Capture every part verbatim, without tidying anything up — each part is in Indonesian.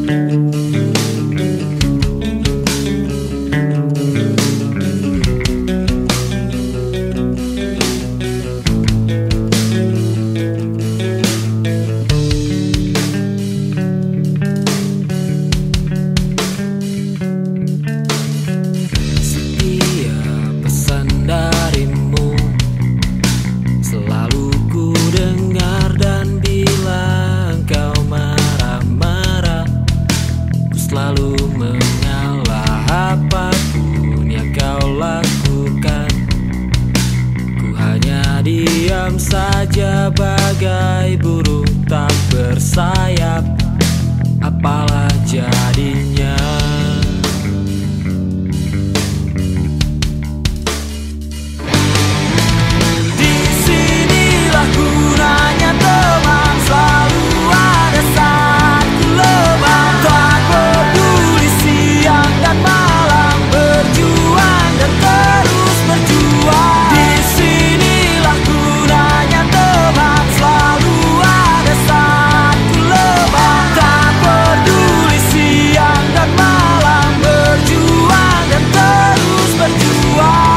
Selalu mengalah apapun yang kau lakukan. Ku hanya diam saja bagai burung tak bersayap. Apalah jadinya? Disinilah gunanya teman, selalu ada saat ku lemah. Tak peduli siang dan malam, berjuang dan terus berjuang. Disinilah gunanya teman, selalu ada saat ku lemah. Tak peduli siang dan malam, berjuang dan terus berjuang.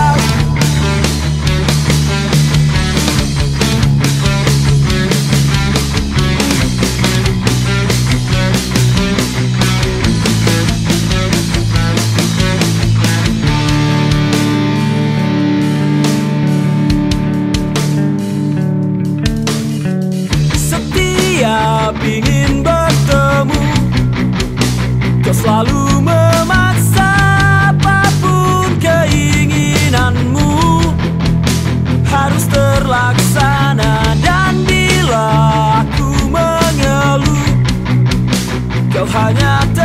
Setiap ingin bertemu, kau selalu memaksa apapun keinginanmu harus terlaksana. Dan bila aku mengeluh, kau hanya